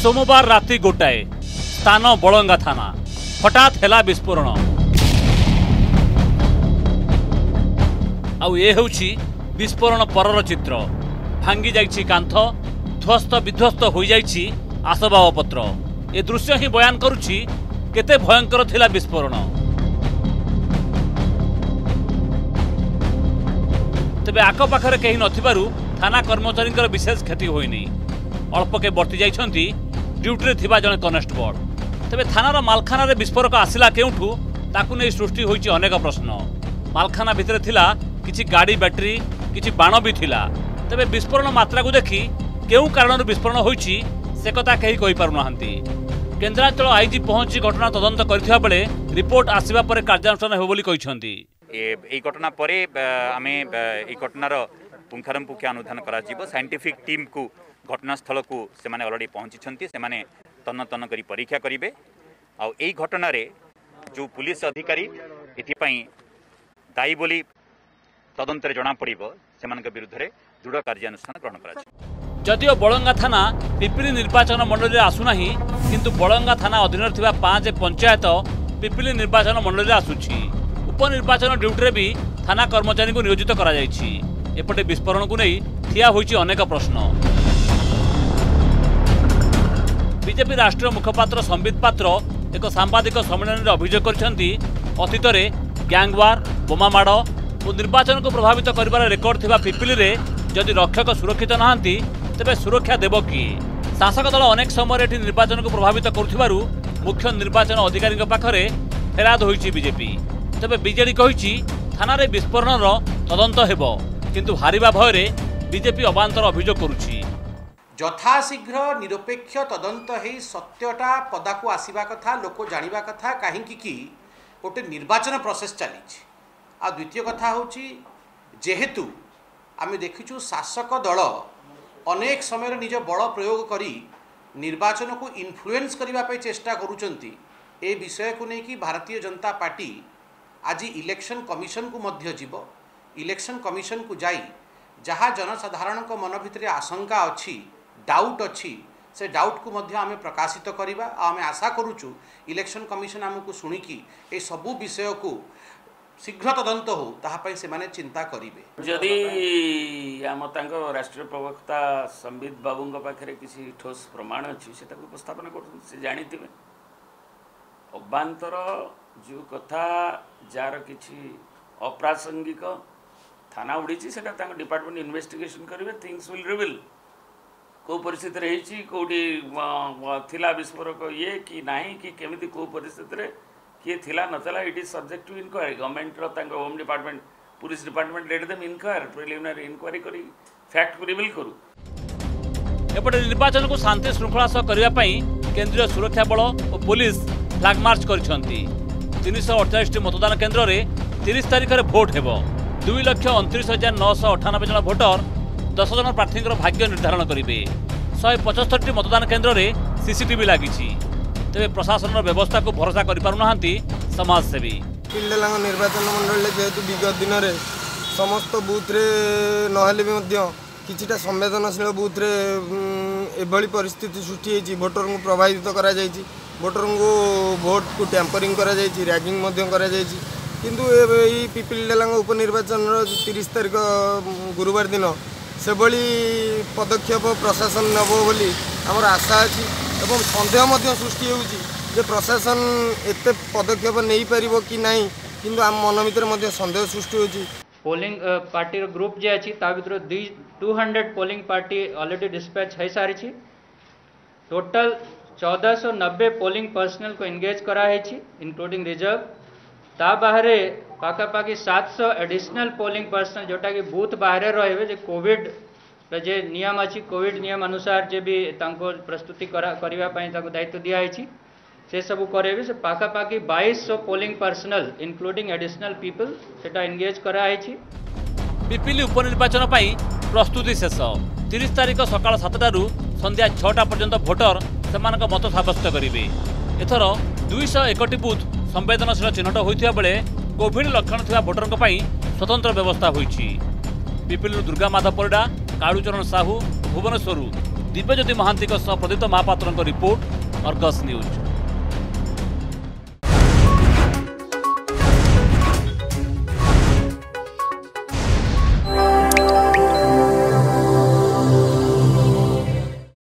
सोमवार राति गोटाए स्थान बलंगा थाना हठात हेला विस्फोरण आउ ए होउछि विस्फोरण परर चित्र भांगी जाइछि कांथ ध्वस्त विध्वस्त हो जाइछि आसबाबपत्र ए दृश्य ही बयान करुछि केते भयंकर थिला विस्फोरण। तेबे आखपाखरे कहीं नथिबारु थाना कर्मचारी विशेष क्षति होइनी अल्पके बर्ती जाइछंती ड्यूटी रे थिबा जने कनेस्टेबल। तेबे थानार मालखाना रे विस्फोरक आसिला केउठु ताकु नै सृष्टि होइछि अनेक प्रश्न। मालखाना भितरे थिला किछि गाड़ी बैटरी किछि बाण भी थिला। तेबे विस्फोरण मात्रा को देखि केउ कारणर विस्फोरण होइछि से कथा केही कहि पारु नाहंती। केन्द्रांचल आईजी पहुंची घटना तदंत करथिबा बेले रिपोर्ट आसीबा परे कार्यानुष्ठान हेबो बोली कहिसंती। ए घटना परे आमे ए घटनार पुंखानुपुंख अनुधान करा जिवो। साइंटिफिक टीम को घटनास्थल को से माने ऑलरेडी पहुंची से माने तन्न तन्न करी परीक्षा करिवे आ एई घटना रे जो पुलिस अधिकारी एथिपाई दायी बोली तदंत रे जणा पड़िबो सेमानक विरुद्ध रे दृढ़ कार्यानुष्ठान ग्रहण करा। जदिओ बलंगा थाना पिपिली निर्वाचन मंडल आसुना किंतु बलंगा थाना अधीन थिबा 5 पंचायत पिपिली निर्वाचन मंडल आसुछि। उपनिर्वाचन ड्यूटी भी थाना कर्मचारी को नियोजित करा जायछि। एपटे विस्फोरण को नहीं ठिया होइछि अनेक प्रश्न। बीजेपी राष्ट्रीय मुखपात्र संबित पात्र एक सांबादिक सम्मेलन में अभियोग करछंती अतीत रे गैंगवार बोमामाड़ और निर्वाचन को प्रभावित करिबार रेकर्ड थिबा पिपिली रे जदि रक्षक सुरक्षित नहांती तेबे सुरक्षा देव किए। शासक दल अनेक समय निर्वाचन को प्रभावित करुथिबारु मुख्य निर्वाचन अधिकारी पाखरे फेराद होइछि बीजेपी। तेबे बीजेडी कहिछि थाना रे विस्फोरणर तदंत हेबो किंतु हारिबा भयरे बीजेपी अबांतर अभियोग करुछि। यथाशीघ्र निरपेक्ष तदंत हे सत्यटा पदाकू आसीबा कथा लोक जानिबा कथा काहेकि कि गोटे निर्वाचन प्रोसेस चली। आ द्वितीय कथा होछि जेहेतु आमे देखिछु शासक दल अनेक समय निज बड़ प्रयोग करी निर्वाचन को इन्फ्लुएंस करबा पे चेष्टा करूचंती। ए विषय को लेकिन भारतीय जनता पार्टी आज इलेक्शन कमिशन को मध्य जीव। इलेक्शन कमिशन को जाई जहाँ जनसाधारण को मन भितर आशंका अच्छी डाउट अच्छी से डाउट को मध्य आमे प्रकाशित करिबा। आमे आशा करूचु इलेक्शन कमिशन आमको शुणिकी ए सबू विषय को शीघ्र तदंत हो ताहापई से माने चिंता करिवे। जदि आम तांको राष्ट्रीय प्रवक्ता संबित बाबूंग पाखरे किसी ठोस प्रमाण अच्छी से उपस्थापन कर से जानिथिबे। अबांतर जो कथा जार किछि अप्रासंगिक थाना उड़ी सेटा तांको डिपार्टमेंट इन्वेस्टिगेशन करिवे। थिंग्स विल रिवील को परिस्थिति रही कोडी थिला विस्फोरक ये कि नाही कि केमिति को परिस्थिति रे किए थिला नथला। It is subject to inquiry. Government रो तांको home department police department let them inquire preliminary inquiry करी फैक्ट को रिवील करू। एपटे निर्वाचन को शांति श्रृंखला सह करबा पई केंद्रीय सुरक्षा बल और पुलिस फ्लैग मार्च करछंती। 348 मतदान केन्द्र रे 30 तारिख रे भोट हेबो। 2,29,998 जन भोटर 10 जन प्रार्थी भाग्य निर्धारण करेंगे। 175 मतदान केन्द्र रे सीसीटीवी लगी। तेरे प्रशासन व्यवस्था को भरोसा करें समाजसेवी। पिल्डेलांग निर्वाचन मंडल जेहेतु विगत दिन में समस्त बूथ रे नहले भी किछिटा संवेदनशील बूथ रे एभली परिस्थिति सृष्टि होती। भोटर को प्रभावित करा जायछि। भोटर को भोट को टैंपरिंग करा जायछि, रैगिंग मध्य करा जायछि। किंतु एई पिपिलडेलांग उपनिर्वाचन 30 तारिख गुरुवार दिन से भली पदक्षेप प्रशासन नब बोली आमर आशा अच्छी एवं सन्देह सृष्टि होउछि जे प्रशासन एते पदक्षेप नहीं पारिबो कि नहीं। किंतु आम मन भीतर सन्देह सृष्टि होउछि। पोलिंग पार्टी ग्रुप जे अछि ता भीतर 200 पोलिंग पार्टी ऑलरेडी डिस्पैच है सारी। टोटल 1490 पोलिंग पर्सनल को एंगेज करा है इंक्लूडिंग रिजर्व। ता बाहरे पाखापाखि 700 एडिशनल पोलिंग पर्सनल जोटा कि बूथ बाहर रहे जे कोविड जे नियम अच्छी कोविड नियम अनुसार जे भी तांको प्रस्तुति करने दायित्व दिखाई से सब करे से पाखापाखि 2200 polling personnel including additional people सेटा एंगेज कराई। पिपिली उपनिर्वाचन प्रस्तुति शेष। 30 तारिख सकाळ 7टारू संध्या 6टा पर्यंत भोटर सेमानक मत साब्यस्त करेंगे। एथर 201 बूथ संवेदनशील चिन्हट होता बेले कोविड लक्षण थिबा भोटरक पई स्वतंत्र व्यवस्था होईछि। पिपिलु दुर्गा माधव परिडा, कालुचरण साहू, भुवनेश्वरु दिव्यज्योति महांती प्रदीप्त महापात्र रिपोर्ट अर्गस न्यूज।